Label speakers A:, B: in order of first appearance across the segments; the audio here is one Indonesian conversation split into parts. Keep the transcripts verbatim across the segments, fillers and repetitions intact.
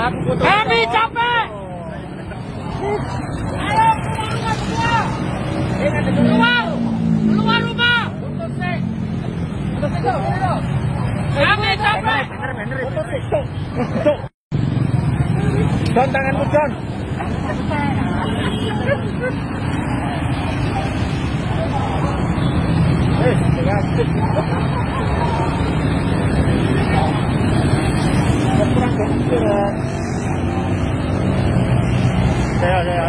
A: Kami capek. Ayo keluar keluar rumah. Kami capek.
B: John, tanganmu John. Eh, reaktif. Kurang dokter. Saya, saya.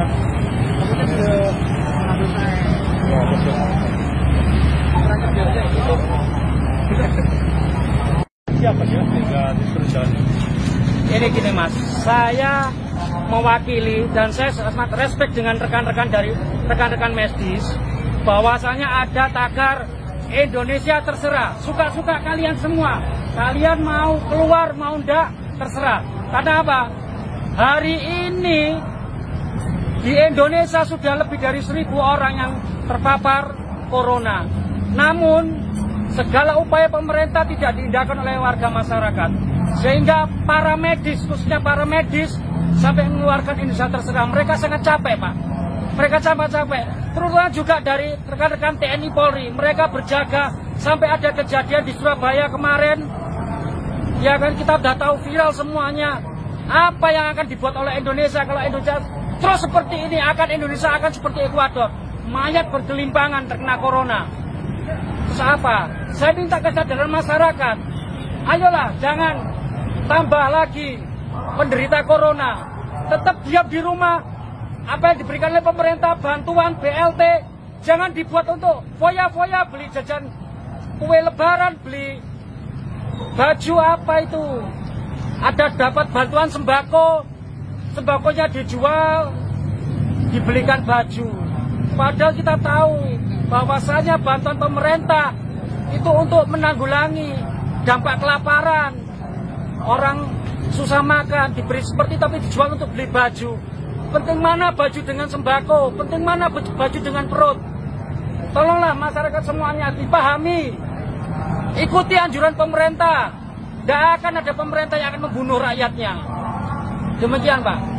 B: Siapa dia? Tiga terus.
A: Ini gini Mas, saya mewakili dan saya sangat respect dengan rekan-rekan dari rekan-rekan medis bahwasanya ada tagar Indonesia terserah, suka-suka kalian semua, kalian mau keluar mau enggak terserah. Karena apa? Hari ini di Indonesia sudah lebih dari seribu orang yang terpapar corona, namun segala upaya pemerintah tidak diindahkan oleh warga masyarakat. Sehingga para medis, khususnya para medis, sampai mengeluarkan Indonesia terserah. Mereka sangat capek, Pak. Mereka capek-capek. Terutama juga dari rekan-rekan T N I Polri. Mereka berjaga sampai ada kejadian di Surabaya kemarin. Ya kan, kita udah tahu viral semuanya. Apa yang akan dibuat oleh Indonesia kalau Indonesia terus seperti ini, akan Indonesia akan seperti Ekuador. Mayat bergelimpangan terkena corona. Terus apa? Saya minta kesadaran masyarakat. Ayolah, jangan tambah lagi penderita corona. Tetap diam di rumah. Apa yang diberikan oleh pemerintah, bantuan B L T, jangan dibuat untuk foya-foya, beli jajan kue lebaran, beli baju apa itu. Ada dapat bantuan sembako, sembakonya dijual, dibelikan baju. Padahal kita tahu bahwasanya bantuan pemerintah itu untuk menanggulangi dampak kelaparan. Orang susah makan, diberi seperti tapi dijual untuk beli baju. Penting mana baju dengan sembako, penting mana baju dengan perut. Tolonglah masyarakat semuanya dipahami. Ikuti anjuran pemerintah. Tidak akan ada pemerintah yang akan membunuh rakyatnya. Demikian, Pak.